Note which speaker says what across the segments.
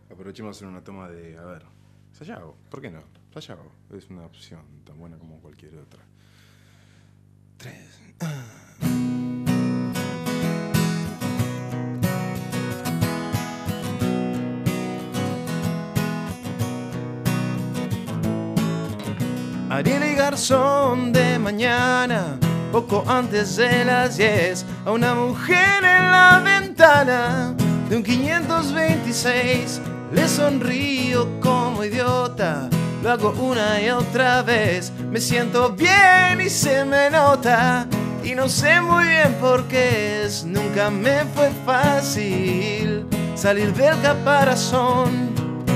Speaker 1: Aprovechemos a hacer una toma de, a ver, Sayago, ¿por qué no? Sayago es una opción tan buena como cualquier otra. 3.
Speaker 2: Ariel y Garzón de mañana, poco antes de las 10, a una mujer en la ventana de un 526 le sonrío como idiota. Lo hago una y otra vez, me siento bien y se me nota. Y no sé muy bien por qué es, nunca me fue fácil salir del caparazón.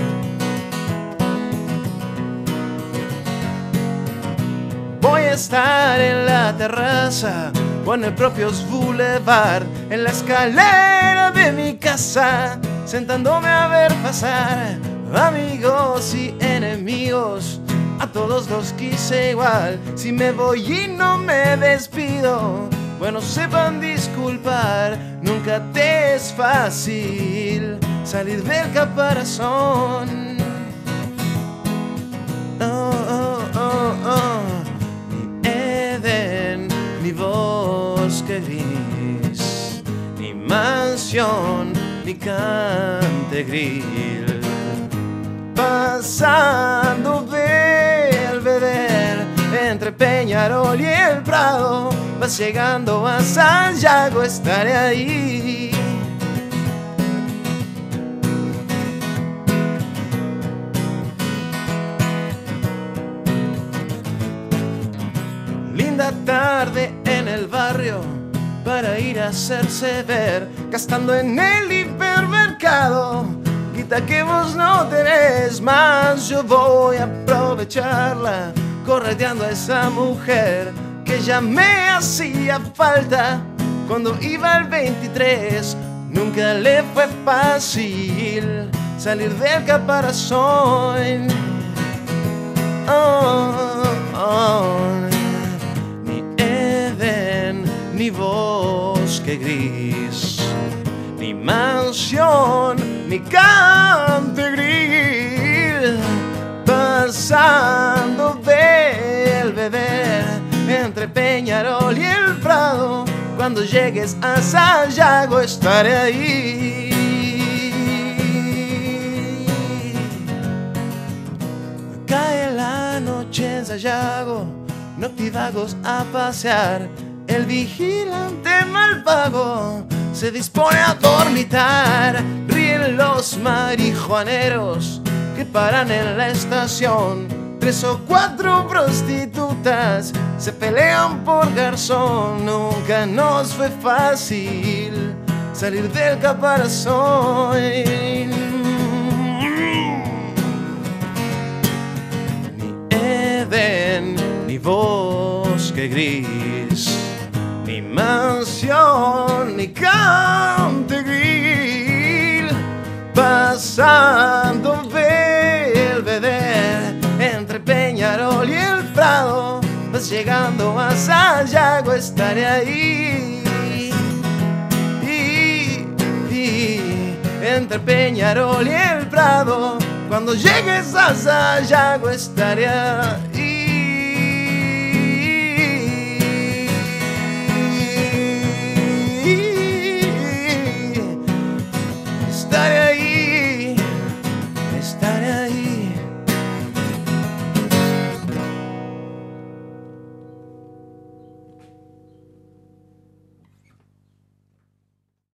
Speaker 2: Voy a estar en la terraza o en el propio Boulevard, en la escalera de mi casa, sentándome a ver pasar amigos y enemigos. A todos los quise igual. Si me voy y no me despido, bueno, sepan disculpar. Nunca te es fácil salir del caparazón. Oh, oh, oh, oh. Ni Edén, ni bosque gris, ni mansión, ni Cantegril. Pasando Belvedere, entre Peñarol y el Prado, vas llegando a Sayago, estaré ahí. Linda tarde en el barrio para ir a hacerse ver, gastando en el hipermercado guita que vos no tenés más. Yo voy a aprovecharla, correteando a esa mujer que ya me hacía falta cuando iba al 23. Nunca le fue fácil salir del caparazón. Oh, oh. Ni Edén, ni bosque gris, ni mansión, ni Cantegril. Pasando Belvedere, entre Peñarol y el Prado, cuando llegues a Sayago estaré ahí. Cae la noche en Sayago, noctívagos a pasear. El vigilante malvago se dispone a dormitar. Ríen los marihuaneros que paran en la estación. 3 o 4 prostitutas se pelean por garzón. Nunca nos fue fácil salir del caparazón. Ni Edén, ni bosque gris, ni mansión, ni Cantegril. Pasando Belvedere, entre Peñarol y el Prado, vas llegando a Sayago, estaré ahí. Entre Peñarol y el Prado, cuando llegues a Sayago estaré ahí. Estaré ahí, estaré ahí.